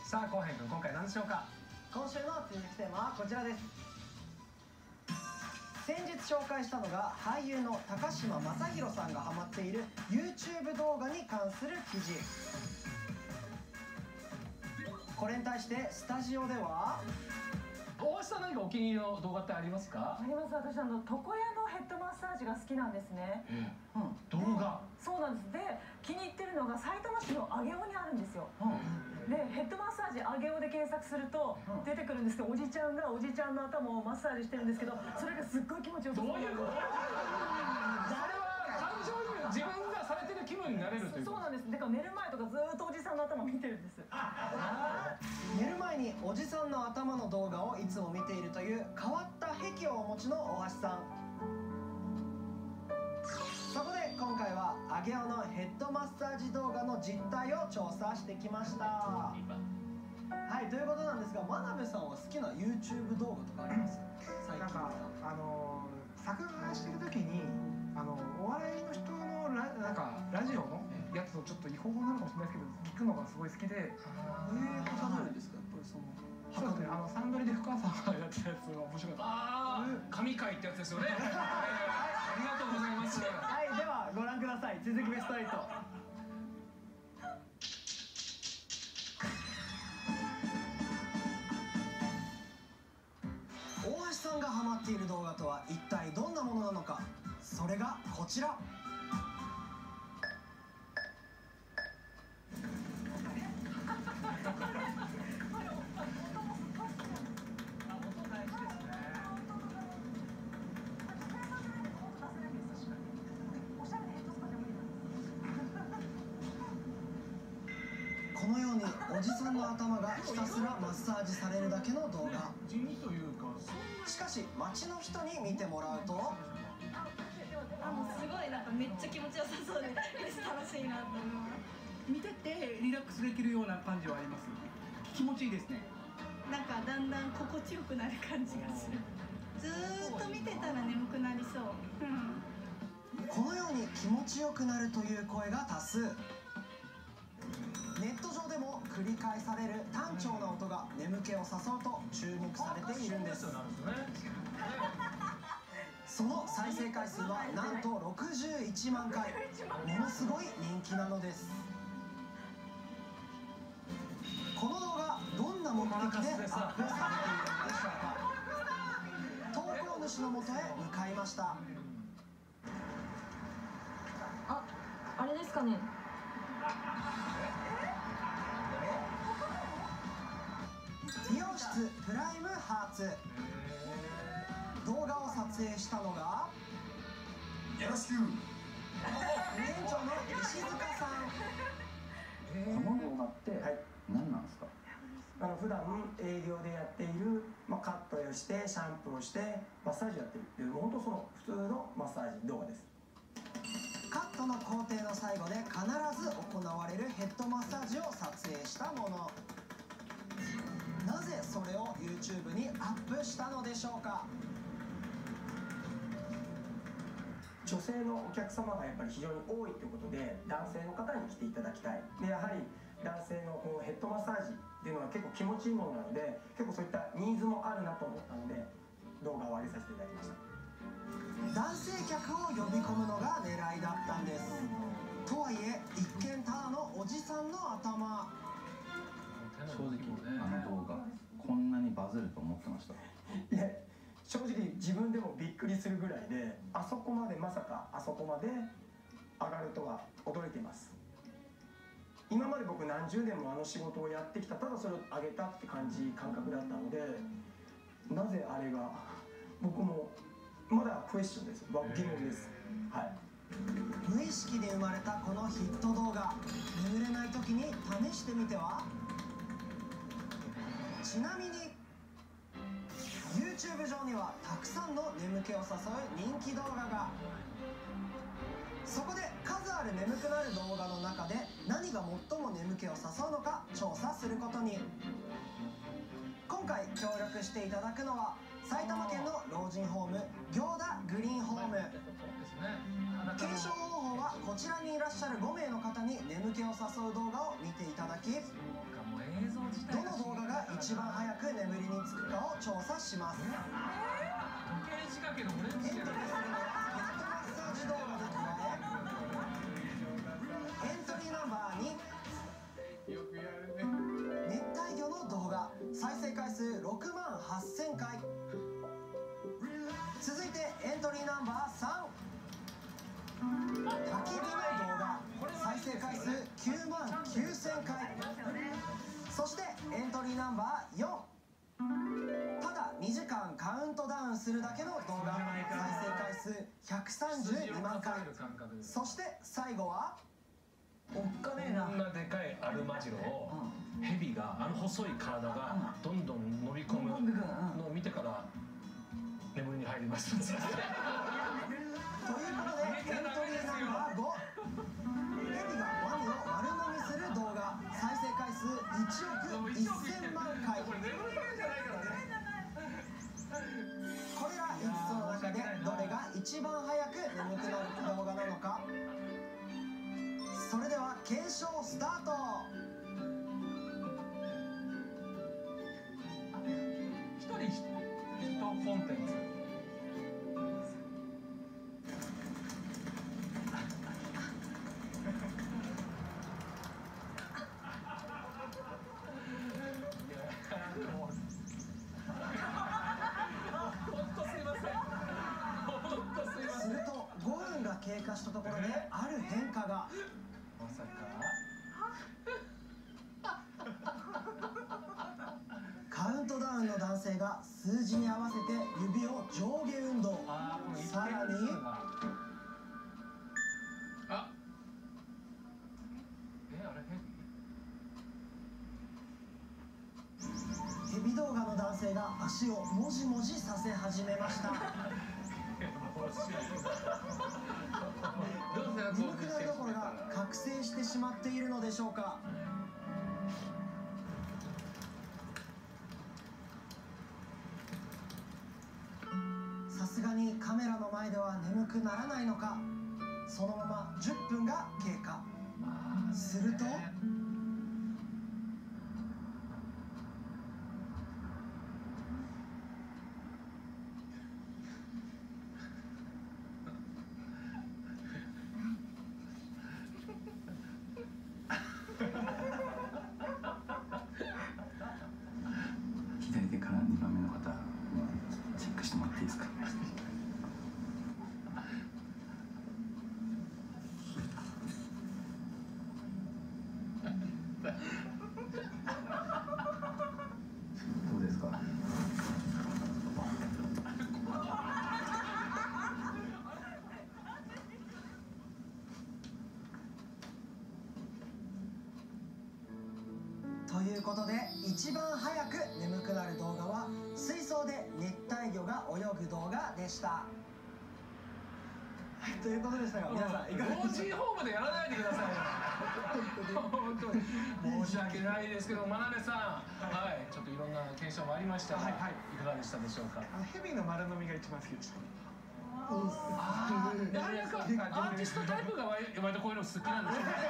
さあ浩平君、今回何でしょうか。 今週の続きテーマはこちらです。先日紹介したのが俳優の高嶋政宏さんがハマっている YouTube 動画に関する記事。これに対してスタジオでは大橋さん、何かお気に入りの動画ってありますか？ あります。私床屋のヘッドマッサージが好きなんですね。 動画。 そうなんです。で気に入ってるのが埼玉市の上尾にあるんですよ。でヘッドマッサージ上尾で検索すると出てくるんですけど、おじちゃんがおじちゃんの頭をマッサージしてるんですけど、それがすっごい気持ちよくて。 どういうこと？それは感情移入、自分がされてる気分になれるという。 そうなんです。だから寝る前とかずっとおじさんの頭見てるんです。 寝る前におじさんの頭の動画をいつも見ているという変わった癖をお持ちの大橋さん。そこで今回は上尾のヘッドマッサージ動画の実態を調査してきました。はい、ということなんですが、真鍋さんは好きな YouTube 動画とかあります？最近。 作画してる時にお笑いの人のラジオのやつをちょっと違法なのかもしれないですけど聞くのがすごい好きで。 はかどるんですか？やっぱりその。 そうですね、サンドリで深川さんがやってたやつが面白かった。 神回ってやつですよね。ありがとうございます。 はい、ではご覧ください。続きベスト8。大橋さんがハマっている動画とは一体どんなものなのか。それがこちら。このようにおじさんの頭がひたすらマッサージされるだけの動画。しかし街の人に見てもらうと、 もうすごいめっちゃ気持ちよさそうで楽しいなと思います。 見ててリラックスできるような感じはあります。気持ちいいですね。 だんだん心地よくなる感じがする。ずーっと見てたら眠くなりそう。 このように気持ちよくなるという声が多数。ネット上でも繰り返される単調な音が眠気を誘うと注目されているんです。その再生回数はなんと61万回。ものすごい人気なのです。この動画、どんな目的でアップされているのでしょうか。投稿主のもとへ向かいました。 あれですかね。 美容室プライムハーツ。動画を撮影したのがよろしく。 店長の石塚さん。 この動画って何なんですか？ 普段営業でやっている、カットをしてシャンプーをしてマッサージをやってるっていう、本当その普通のマッサージ動画です。 カットの工程の最後で必ず行われるヘッドマッサージを撮影したもの。なぜそれを YouTube にアップしたのでしょうか。 女性のお客様がやっぱり非常に多いということで、男性の方に来ていただきたい。でやはり男性のこのヘッドマッサージっていうのは結構気持ちいいものなので、結構そういったニーズもあるなと思ったので動画を上げさせていただきました。 男性客を呼び込むのが狙いだったんです。とはいえ一見ただのおじさんの頭。 正直動画こんなにバズると思ってました？ いや正直自分でもびっくりするぐらいで、まさかあそこまで上がるとは驚いています。今まで僕何十年も仕事をやってきた、ただそれを上げたって感覚だったので、なぜあれが、僕もまだクエスチョンです。疑問です。はい。 無意識で生まれたこのヒット動画、眠れない時に試してみては。ちなみに YouTube 上にはたくさんの眠気を誘う人気動画が。そこで数ある眠くなる動画の中で何が最も眠気を誘うのか調査することに。今回協力していただくのは埼玉県の老人ホーム行田グリーンホーム。検証方法はこちらにいらっしゃる5名の方に眠気を誘う動画を見ていただき、 映像どの動画が一番早く眠りにつくかを調査します。 時計仕掛けのオレンジじゃない。 エントリーするのはヘッドマッサージ動画に加え、エントリーナンバー2、 よくやるね。 熱帯魚の動画、再生回数6万8000回。続いてエントリーナンバー3、焚き火の動画、再生回数9万9000回。そしてエントリーナンバー4、ただ2時間カウントダウンするだけの動画、再生回数132万回。そして最後はおっかねえな。 こんなでかいアルマジロをヘビがあの細い体がどんどん伸び込むのを見てから眠りに入りました。 ということでエントリーナンバー5、ヘビがワニを丸飲みする動画、再生回数1億1000万回。これら5つの中でどれが一番早く眠くなる動画なのか。それでは検証スタート。 一人一コンテンツ。 すると5分が経過したところである変化が。 まさか。 カウントダウンの男性が数字に合わせて指を上下運動。さらにヘビ動画の男性が足をもじもじさせ始めました。眠くなるどころが覚醒してしまっているのでしょうか。さすがにカメラの前では眠くならないのか、そのまま10分が経過。すると左手から2番目の方、チェックしてもらっていいですか。どうですか。 ということで一番早く眠くなる動画は水槽で熱帯魚が泳ぐ動画でした。ということでしたが、皆さんいかが老でしょうか。 人ホームでやらないでくださいよ。本当に申し訳ないですけど、真鍋さん、はい、ちょっといろんな検証もありましたが、いかがでしたでしょうか。 ヘビの丸飲みが一番好きでした。 やはりなんかアーティストタイプが割とこういうの好きなんでしょうね。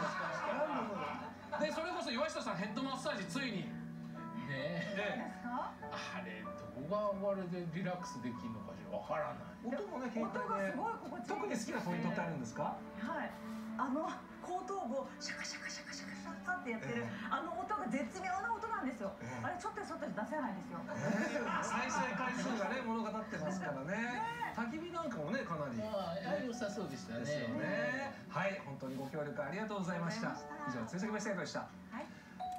で、それこそ岩下さんヘッドマッサージついにねえ。あれどこがあれでリラックスできるのかしらわからない。 音もね、 音がすごい心地いい。 特に好きなポイントってあるんですか。 はい。後頭部をシャカシャカシャカシャカシャカってやってるあの音が絶妙な音なんですよ。あれちょっと外で出せないですよ。 再生回数がね物語ってますからね。焚き火なんかもねかなり良さそうでしたね。 ですよね。はい、本当にご協力ありがとうございました。以上、追跡ベスト8でした。 はい。